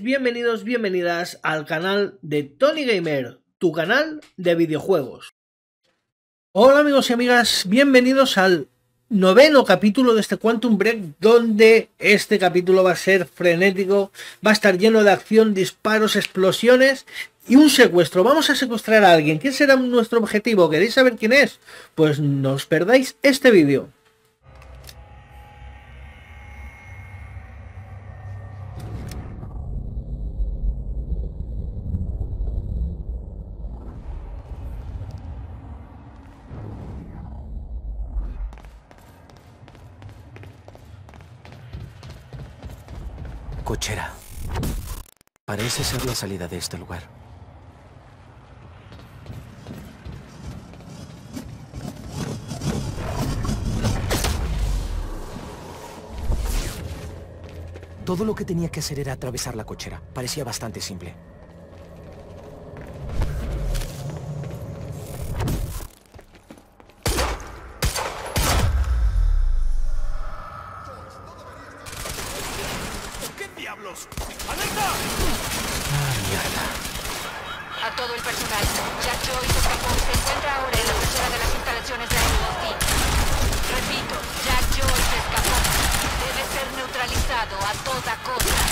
Bienvenidos, bienvenidas al canal de Tony Gamer, tu canal de videojuegos. Hola amigos y amigas, bienvenidos al noveno capítulo de este Quantum Break, donde este capítulo va a ser frenético, va a estar lleno de acción, disparos, explosiones y un secuestro. Vamos a secuestrar a alguien. ¿Quién será nuestro objetivo? ¿Queréis saber quién es? Pues no os perdáis este vídeo. Cochera. Parece ser la salida de este lugar. Todo lo que tenía que hacer era atravesar la cochera. Parecía bastante simple. A todo el personal, Jack Joyce escapó y se encuentra ahora en la cochera de las instalaciones de AT&T. Repito, Jack Joyce escapó. Debe ser neutralizado a toda costa.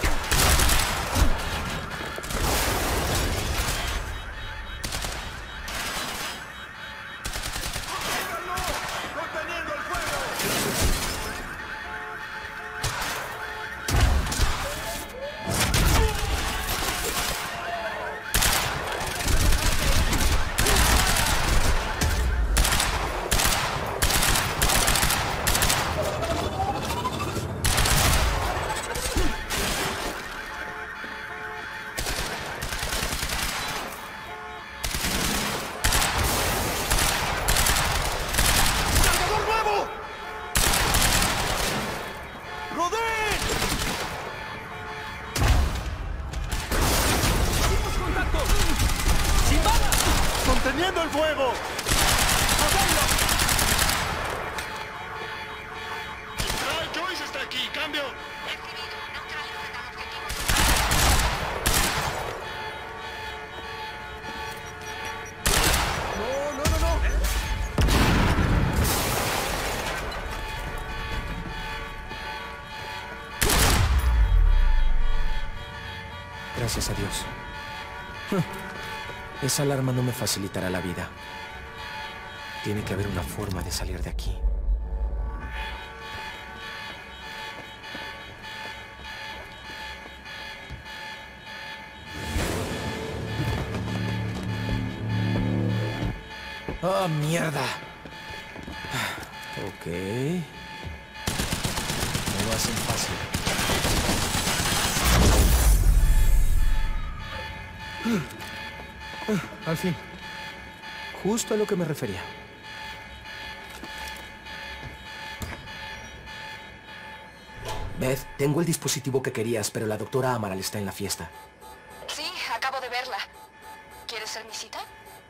¡Conteniendo el fuego! Joyce está aquí, cambio. No. Gracias a Dios. Esa alarma no me facilitará la vida. Tiene que haber una forma de salir de aquí. ¡Oh, mierda! Ok. Me lo hacen fácil. Al fin. Justo a lo que me refería. Beth, tengo el dispositivo que querías, pero la doctora Amaral está en la fiesta. Sí, acabo de verla. ¿Quieres ser mi cita?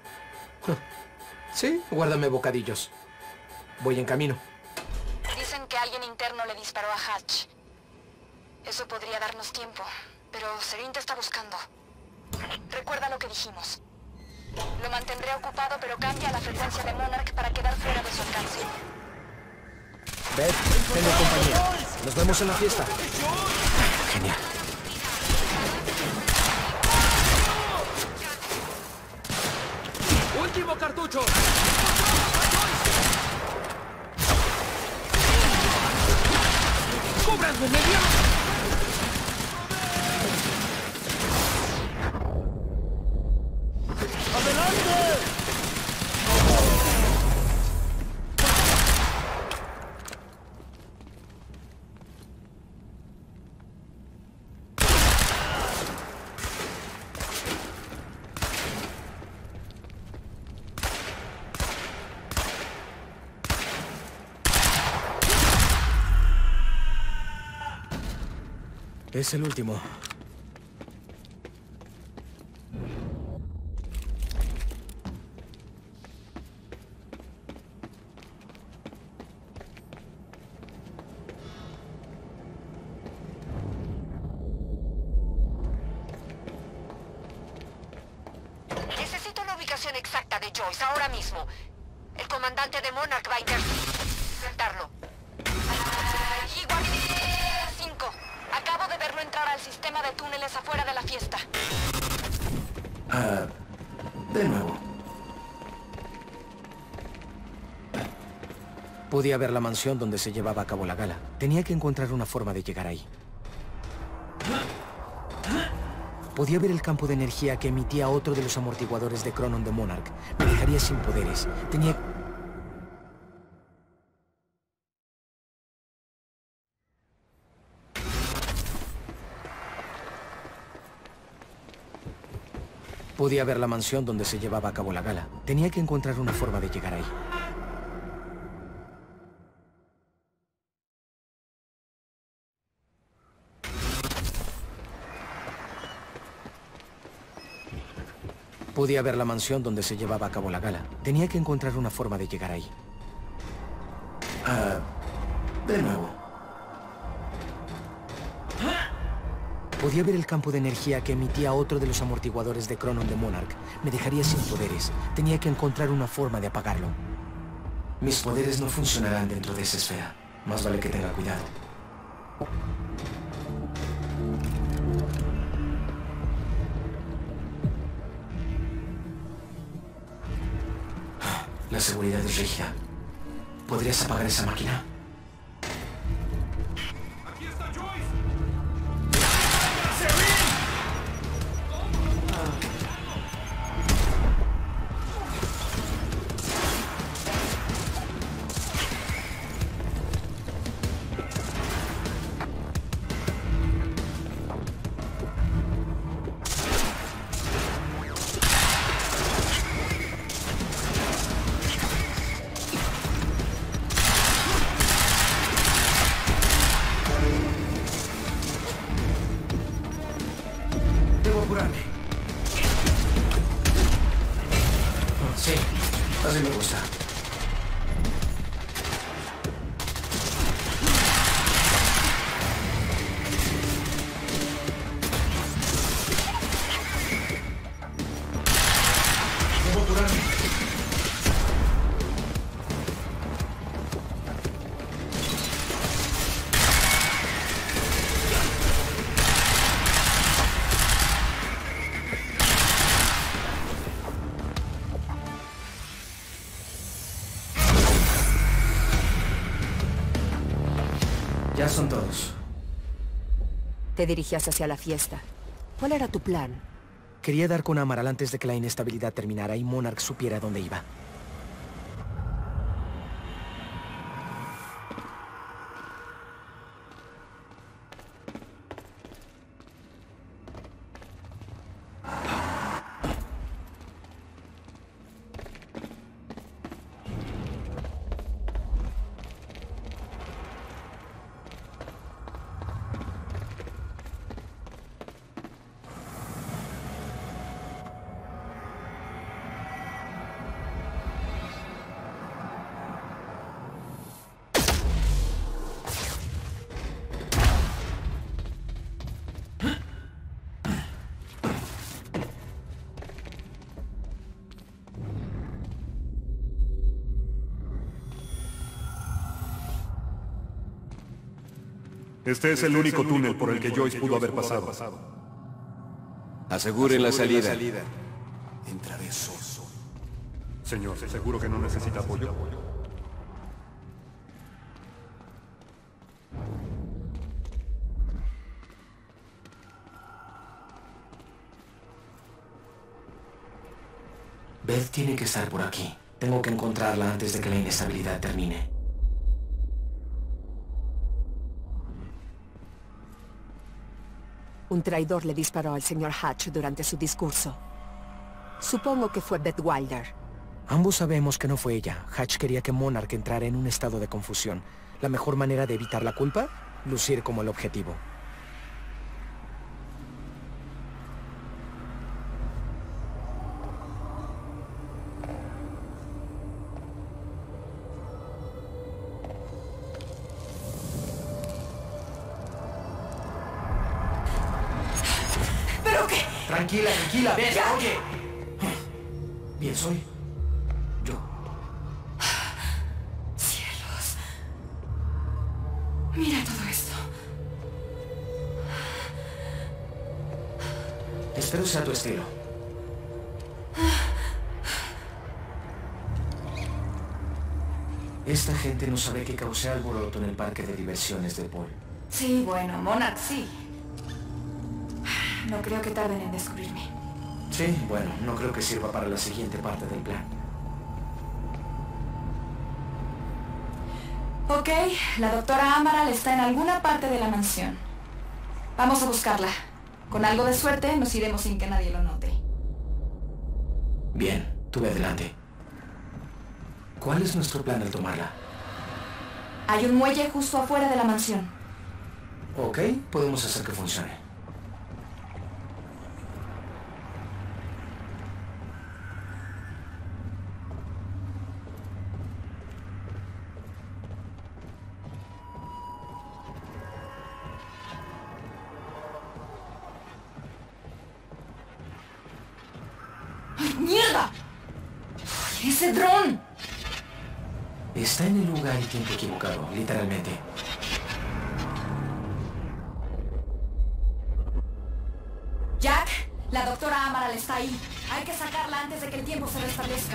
Sí, guárdame bocadillos. Voy en camino. Dicen que alguien interno le disparó a Hatch. Eso podría darnos tiempo, pero Serín te está buscando. Recuerda lo que dijimos. Lo mantendré ocupado, pero cambia la frecuencia de Monarch para quedar fuera de su alcance. Beth, tengo compañía. Nos vemos en la fiesta. Genial. ¡Último cartucho! ¡Cúbranme, medio! Es el último. exacta de Joyce, ahora mismo. El comandante de Monarch va a interceptarlo. Igual 5. Acabo de verlo entrar al sistema de túneles afuera de la fiesta. De nuevo. Podía ver la mansión donde se llevaba a cabo la gala. Tenía que encontrar una forma de llegar ahí. Podía ver el campo de energía que emitía otro de los amortiguadores de Cronon de Monarch. Me dejaría sin poderes. Tenía... Podía ver la mansión donde se llevaba a cabo la gala. Tenía que encontrar una forma de llegar ahí. Podía ver la mansión donde se llevaba a cabo la gala. Tenía que encontrar una forma de llegar ahí. De nuevo. Podía ver el campo de energía que emitía otro de los amortiguadores de Cronon de Monarch. Me dejaría sin poderes. Tenía que encontrar una forma de apagarlo. Mis poderes no funcionarán dentro de esa esfera. Más vale que tenga cuidado. La seguridad es rígida. ¿Podrías apagar esa máquina? ¡Aquí está Joyce! Sí, así me gusta. Debo apurarme. Ya son todos. Te dirigías hacia la fiesta. ¿Cuál era tu plan? Quería dar con Amaral antes de que la inestabilidad terminara y Monarch supiera dónde iba. Este es el único túnel por el que Joyce pudo haber pasado. Aseguren la salida. Entraré solo. Señor, ¿seguro que no necesita apoyo? Beth tiene que estar por aquí. Tengo que encontrarla antes de que la inestabilidad termine. Un traidor le disparó al señor Hatch durante su discurso. Supongo que fue Beth Wilder. Ambos sabemos que no fue ella. Hatch quería que Monarch entrara en un estado de confusión. La mejor manera de evitar la culpa, lucir como el objetivo. ¿Pero qué? Tranquila, Beth, oye. Bien, soy yo. Cielos. Mira todo esto. Espero sea tu estilo. Esta gente no sabe que causé alboroto en el parque de diversiones de Paul. Sí, bueno, Monarch sí. No creo que tarden en descubrirme. Sí, bueno, no creo que sirva para la siguiente parte del plan. Ok, la doctora Amaral está en alguna parte de la mansión. Vamos a buscarla. Con algo de suerte nos iremos sin que nadie lo note. Bien, tú ve adelante. ¿Cuál es nuestro plan al tomarla? Hay un muelle justo afuera de la mansión. Ok, podemos hacer que funcione. ¡Ay, mierda! ¡Ese dron! Está en el lugar y tiempo equivocado, literalmente. Jack, la doctora Amaral está ahí. Hay que sacarla antes de que el tiempo se restablezca.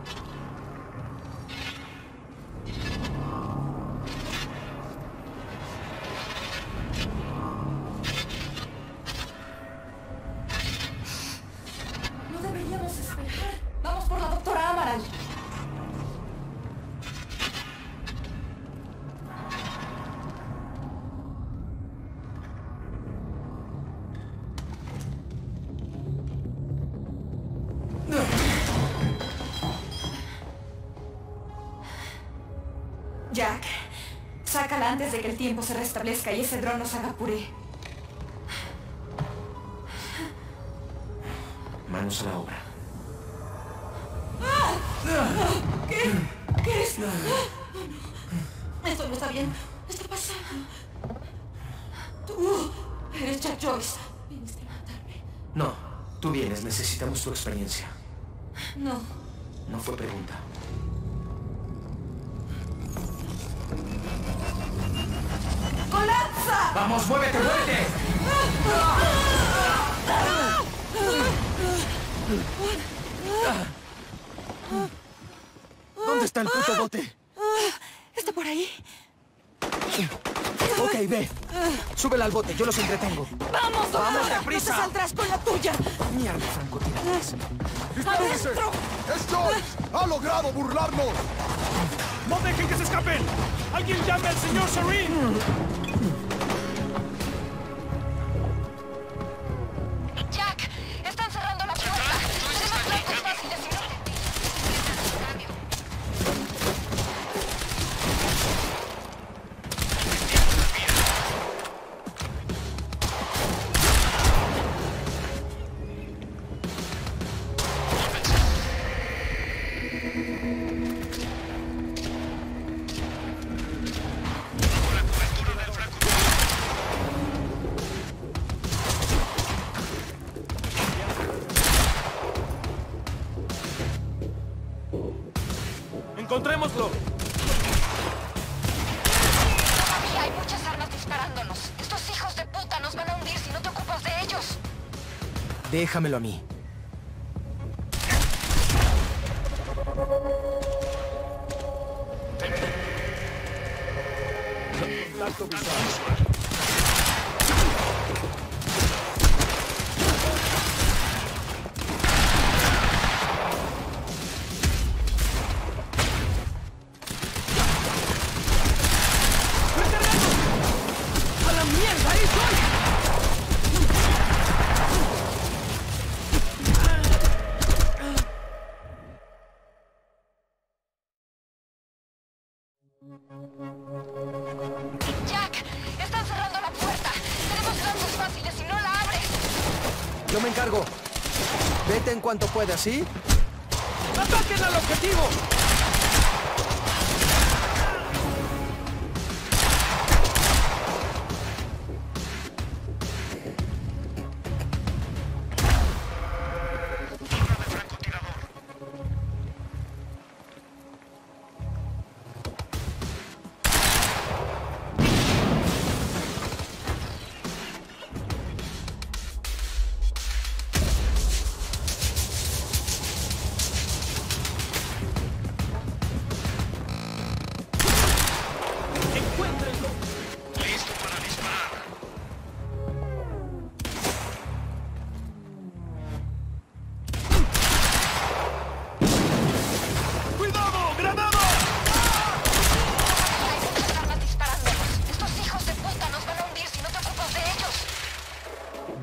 No deberíamos esperar. Vamos por la doctora Amaral. Jack, sácala antes de que el tiempo se restablezca y ese dron nos haga puré. Manos a la obra. ¿Qué? ¿Qué es? Esto no está bien. ¿Qué está pasando? Tú eres Jack Joyce. Viniste a matarme. No, tú vienes, necesitamos tu experiencia. No. No fue pregunta. ¡Colapsa! ¡Vamos, muévete, muévete! ¿Dónde está el puto bote? ¿Está por ahí? Ok, ve. Súbela al bote, yo los entretengo. ¡Vamos, doctora! ¡Vamos, deprisa! ¡No te saldrás con la tuya! Mierda, francotiradores. ¡Dispárense! ¡Adentro! ¡Es Joyce! ¡Ha logrado burlarnos! ¡No dejen que se escapen! ¡Alguien llame al señor Serene! Jack, están cerrando la puerta. Tenemos blancos fáciles y no... ¡Encontrémoslo! Todavía hay muchas armas disparándonos. Estos hijos de puta nos van a hundir si no te ocupas de ellos. Déjamelo a mí. ¡A la mierda! ¡Ahí estoy! Jack, están cerrando la puerta. Tenemos blancos fáciles y no la abres. Yo me encargo. Vete en cuanto puedas, ¿sí? ¡Ataquen al objetivo!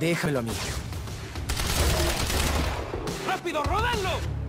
Déjamelo a mí. ¡Rápido, rodadlo!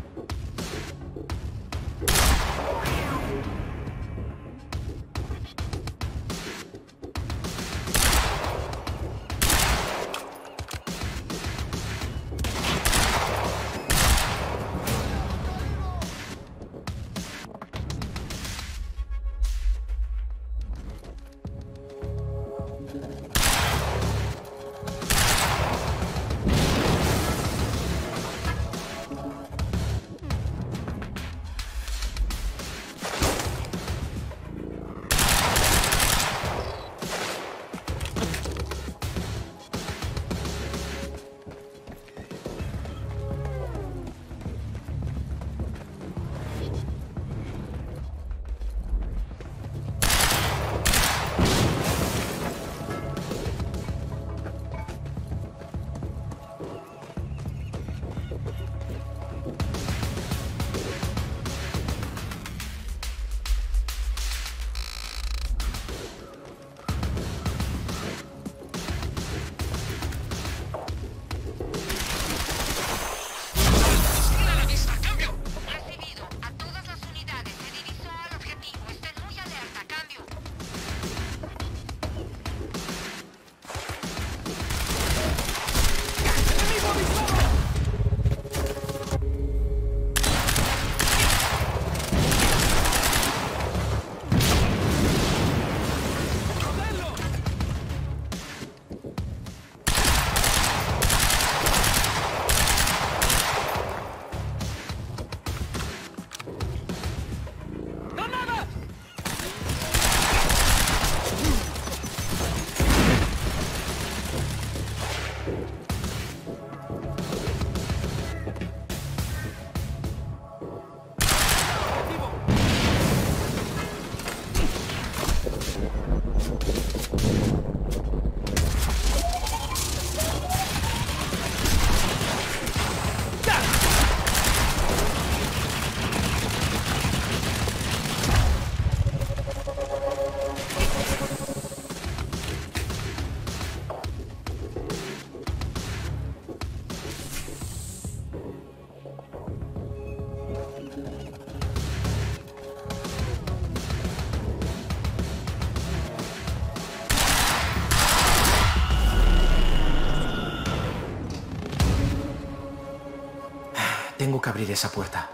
Tengo que abrir esa puerta.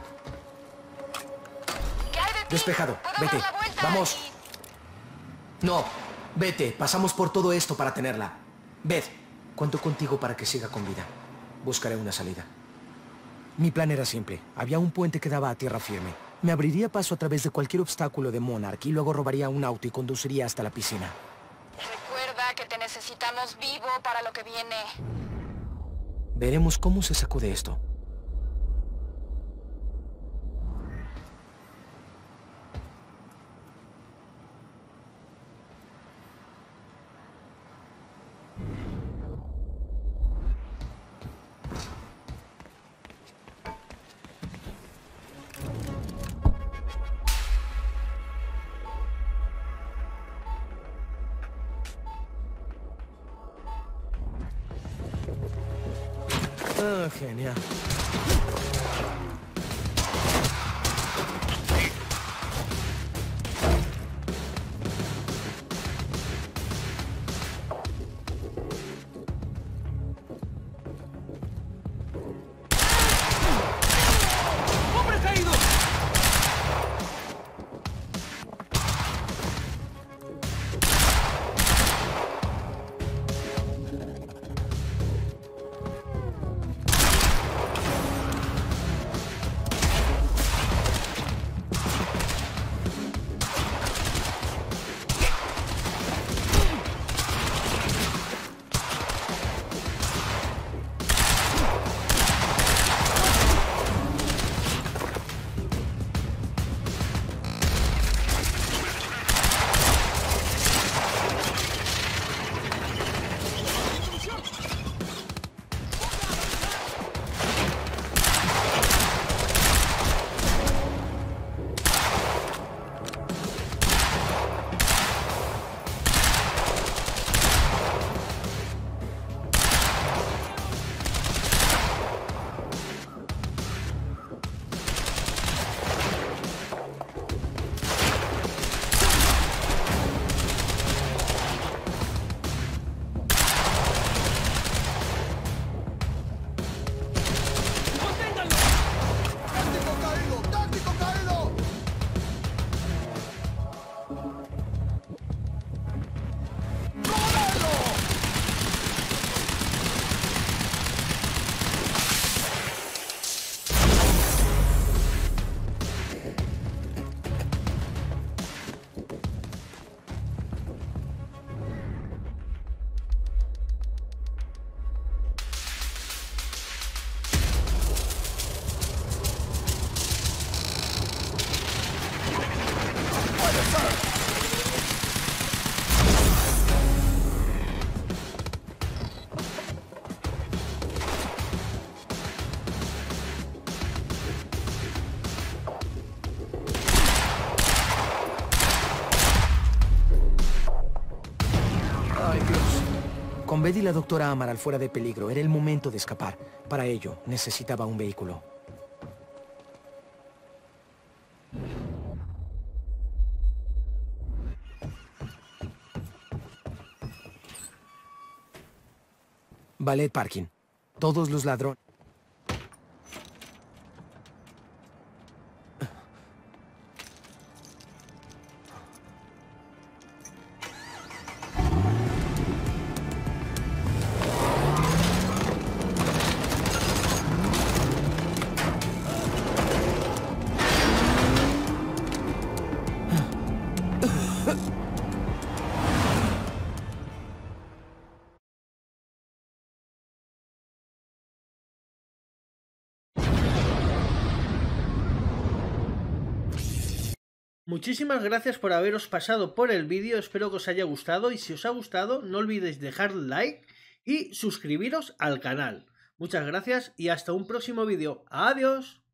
¿Qué hay de ti? Despejado. ¿Puedo Vete. dar la vuelta Vamos. y- No. Vete. Pasamos por todo esto para tenerla. Beth, cuento contigo para que siga con vida. Buscaré una salida. Mi plan era simple. Había un puente que daba a tierra firme. Me abriría paso a través de cualquier obstáculo de Monarch y luego robaría un auto y conduciría hasta la piscina. Recuerda que te necesitamos vivo para lo que viene. Veremos cómo se sacude esto. Ah, genial. ¡Hombre caído! Con Beth y la doctora Amaral fuera de peligro, era el momento de escapar. Para ello, necesitaba un vehículo. Valet Parking. Todos los ladrones... Muchísimas gracias por haberos pasado por el vídeo, espero que os haya gustado y si os ha gustado no olvidéis dejar like y suscribiros al canal. Muchas gracias y hasta un próximo vídeo. ¡Adiós!